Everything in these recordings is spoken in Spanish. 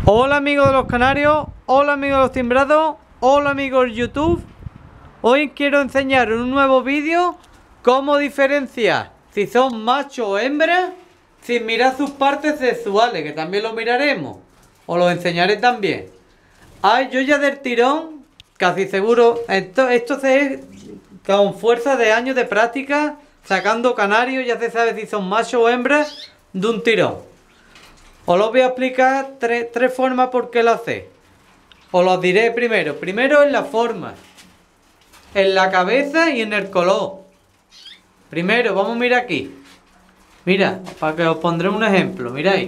Hola amigos de los canarios, hola amigos de los timbrados, hola amigos de YouTube. Hoy quiero enseñar en un nuevo vídeo cómo diferenciar si son macho o hembra sin mirar sus partes sexuales, que también lo miraremos. Os lo enseñaré también. Ay, yo ya del tirón, casi seguro, esto se es con fuerza de años de práctica, sacando canarios, ya se sabe si son macho o hembra de un tirón. Os lo voy a explicar tres formas por qué lo hacéis. Os lo diré primero. Primero en la forma, en la cabeza y en el color. Primero, vamos a mirar aquí. Mira, para que os pondré un ejemplo. Miráis.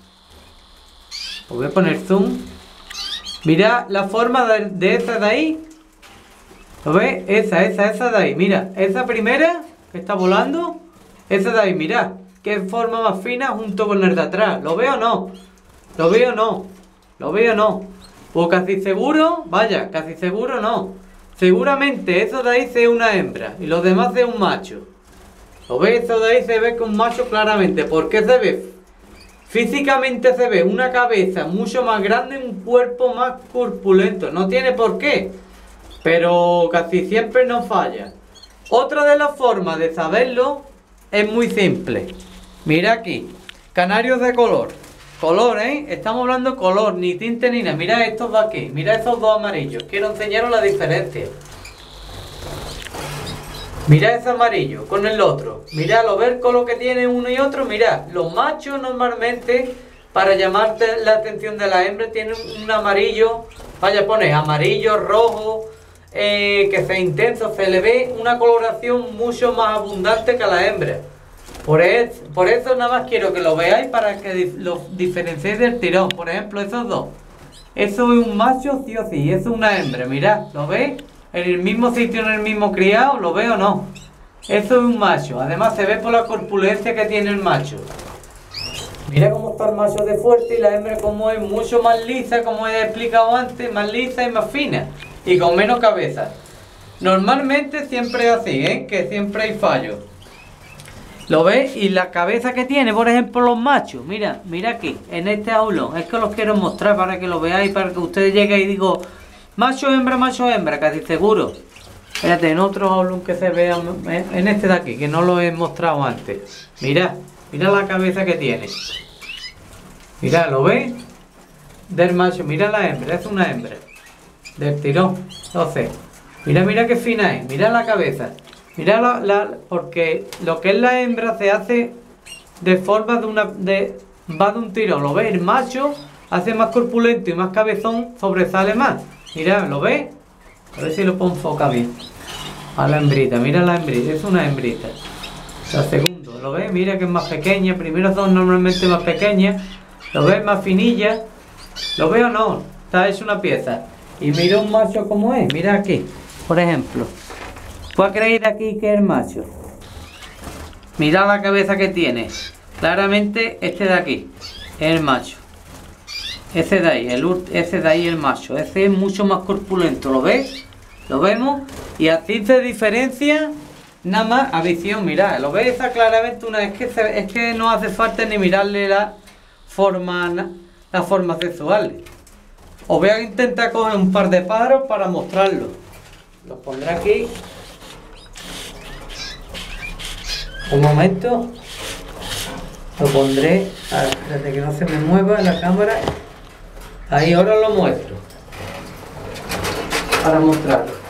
Os voy a poner zoom. Mirad la forma de esa de ahí. ¿Lo veis? Esa de ahí. Mira, esa primera que está volando. Esa de ahí, mirad. Qué forma más fina junto con el de atrás. ¿Lo veo o no? ¿Lo veo o no? ¿Lo veo o no? Pues casi seguro, vaya, casi seguro no. Seguramente eso de ahí sea una hembra y los demás sea un macho. ¿Lo ves? Eso de ahí se ve que un macho claramente. ¿Por qué se ve? Físicamente se ve una cabeza mucho más grande y un cuerpo más corpulento. No tiene por qué, pero casi siempre no falla. Otra de las formas de saberlo es muy simple. Mira aquí, canarios de color. Color, ¿eh? Estamos hablando color, ni tinte ni nada. Mira estos de aquí, mira esos dos amarillos. Quiero enseñaros la diferencia. Mira ese amarillo con el otro. Mira lo ver con lo que tiene uno y otro. Mira, los machos normalmente, para llamarte la atención de la hembra, tienen un amarillo. Vaya, pones amarillo, rojo, que sea intenso. Se le ve una coloración mucho más abundante que a la hembra. Por eso nada más quiero que lo veáis para que lo diferenciéis del tirón. Por ejemplo, esos dos. Eso es un macho sí o sí, eso es una hembra. Mirad, ¿lo veis? En el mismo sitio, en el mismo criado, ¿lo veo o no? Eso es un macho. Además se ve por la corpulencia que tiene el macho. Mira cómo está el macho de fuerte y la hembra como es mucho más lisa, como he explicado antes, más lisa y más fina. Y con menos cabeza. Normalmente siempre es así, ¿eh? Que siempre hay fallos. ¿Lo ves? Y la cabeza que tiene, por ejemplo, los machos. Mira, mira aquí, en este aulón. Es que os quiero mostrar para que lo veáis, para que ustedes lleguen y digo macho, hembra, casi seguro. Fíjate, en otro aulón que se vea, en este de aquí, que no lo he mostrado antes. Mira, mira la cabeza que tiene. Mira, ¿lo ves? Del macho, mira la hembra, es una hembra. Del tirón. Entonces, mira qué fina es, mira la cabeza. Mira porque lo que es la hembra se hace de forma va de un tirón. ¿Lo ves? El macho hace más corpulento y más cabezón, sobresale más. Mira, ¿lo ves? A ver si lo puedo enfocar bien. A la hembrita, mira la hembrita, es una hembrita. La segunda, ¿lo ves? Mira que es más pequeña. Primero son normalmente más pequeñas. ¿Lo ves? Más finilla. ¿Lo veo o no? Está hecho una pieza. Y mira un macho como es. Mira aquí, por ejemplo. ¿Puedes creer aquí que es el macho? Mira la cabeza que tiene. Claramente este de aquí es el macho. Ese de ahí, ese de ahí el macho. Ese es mucho más corpulento. ¿Lo ves? ¿Lo vemos? Y así se diferencia nada más a visión. Mirad, ¿lo ves? Esa claramente una es que no hace falta ni mirarle las formas sexuales. Os voy a intentar coger un par de pájaros para mostrarlo. Los pondré aquí. Un momento, lo pondré, desde que no se me mueva la cámara, ahí ahora lo muestro, para mostrarlo.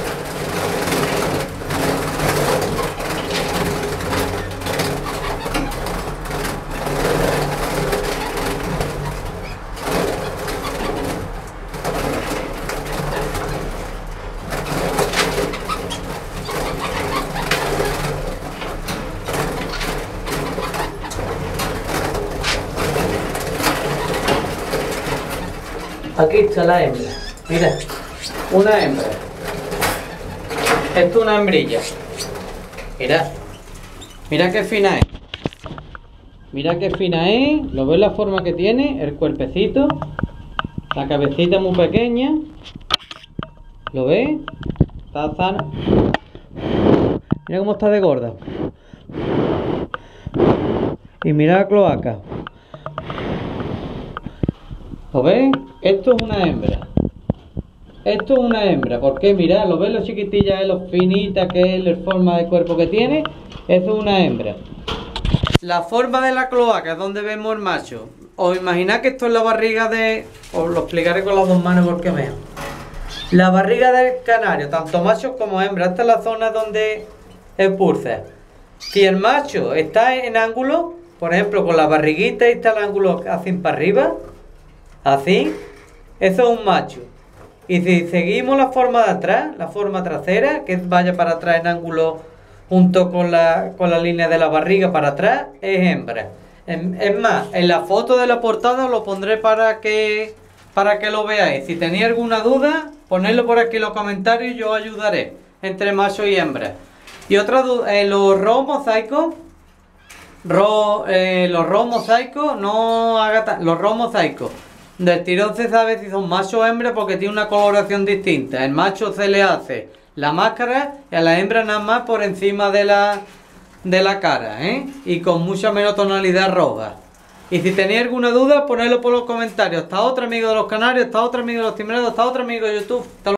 Aquí está la hembra, mira, una hembra. Esto es una hembrilla. Mira, mira qué fina es. Mira qué fina es. ¿Lo ves la forma que tiene? El cuerpecito. La cabecita muy pequeña. ¿Lo ves? Está sana. Mira cómo está de gorda. Y mira la cloaca. ¿Lo veis? Esto es una hembra. Esto es una hembra. ¿Por qué? Mirad, ¿lo veis lo chiquitilla, lo finita que es la forma de cuerpo que tiene? Esto es una hembra. La forma de la cloaca es donde vemos el macho. Os imagináis que esto es la barriga de... Os lo explicaré con las dos manos porque veo. La barriga del canario, tanto machos como hembras. Esta es la zona donde expulsa. Si el macho está en ángulo, por ejemplo con la barriguita y está el ángulo así para arriba, así, eso es un macho. Y si seguimos la forma de atrás, la forma trasera, que vaya para atrás en ángulo junto con la línea de la barriga para atrás, es hembra. Es más, en la foto de la portada lo pondré para que lo veáis. Si tenéis alguna duda, ponedlo por aquí en los comentarios y yo os ayudaré entre macho y hembra. Y otra duda, los ros mosaicos, los ros mosaicos, no haga los ros mosaicos. Del tirón se sabe si son macho o hembra porque tiene una coloración distinta. El macho se le hace la máscara y a la hembra nada más por encima de la cara, y con mucha menos tonalidad roja. Y si tenéis alguna duda, ponedlo por los comentarios. Hasta otro amigo de los canarios, hasta otro amigo de los timbreros, hasta otro amigo de YouTube. Hasta luego.